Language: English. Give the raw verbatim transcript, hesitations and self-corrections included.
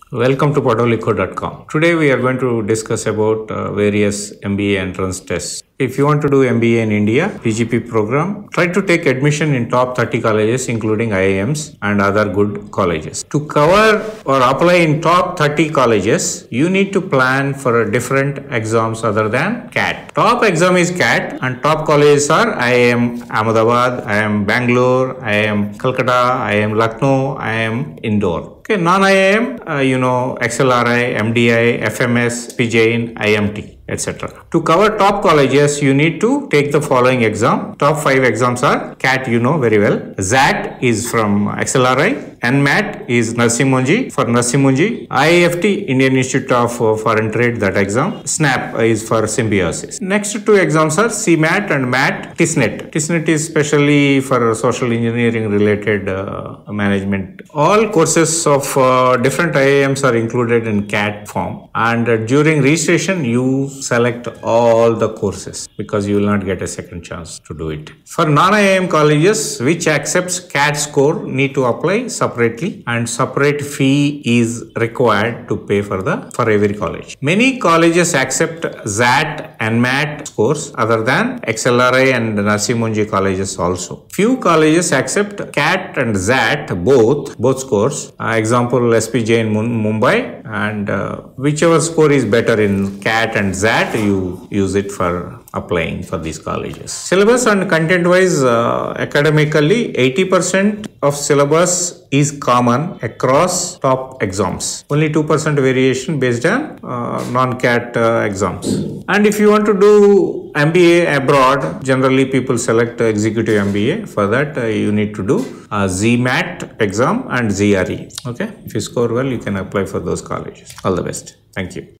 Welcome to padolico dot com. Today we are going to discuss about uh, various M B A entrance tests. If you want to do M B A in India, P G P program, try to take admission in top thirty colleges including I I Ms and other good colleges. To cover or apply in top thirty colleges, you need to plan for different exams other than C A T. Top exam is C A T and top colleges are I I M Ahmedabad, I I M Bangalore, I I M Calcutta, I I M Lucknow, I I M Indore. Okay, non-I I M, uh, you know, X L R I, M D I, F M S, P J I N, I M T, et cetera. To cover top colleges, you need to take the following exam. Top five exams are C A T, you know very well. Z A T is from X L R I. N M A T is Narsimmunji for Narsimmunji. I I F T, Indian Institute of Foreign Trade, that exam. SNAP is for Symbiosis. Next two exams are C M A T and M A T, T S N E T. T S N E T is specially for social engineering related uh, management. All courses of uh, different I I Ms are included in C A T form, and uh, during registration you select all the courses because you will not get a second chance to do it. For non-I I M colleges which accepts C A T score need to apply separately, and separate fee is required to pay for the for every college. Many colleges accept Z A T and M A T scores other than X L R I and Narsimmunji colleges also. Few colleges accept C A T and Z A T both both scores. Uh, example S P J in Mumbai, and uh, whichever score is better in C A T and Z A T, you use it for applying for these colleges. Syllabus and content wise, uh, academically eighty percent of syllabus is common across top exams. Only two percent variation based on uh, non-C A T uh, exams. And if you want to do M B A abroad, generally people select executive M B A. For that uh, you need to do uh, Z M A T exam and Z R E. Okay, if you score well, you can apply for those colleges. All the best. Thank you.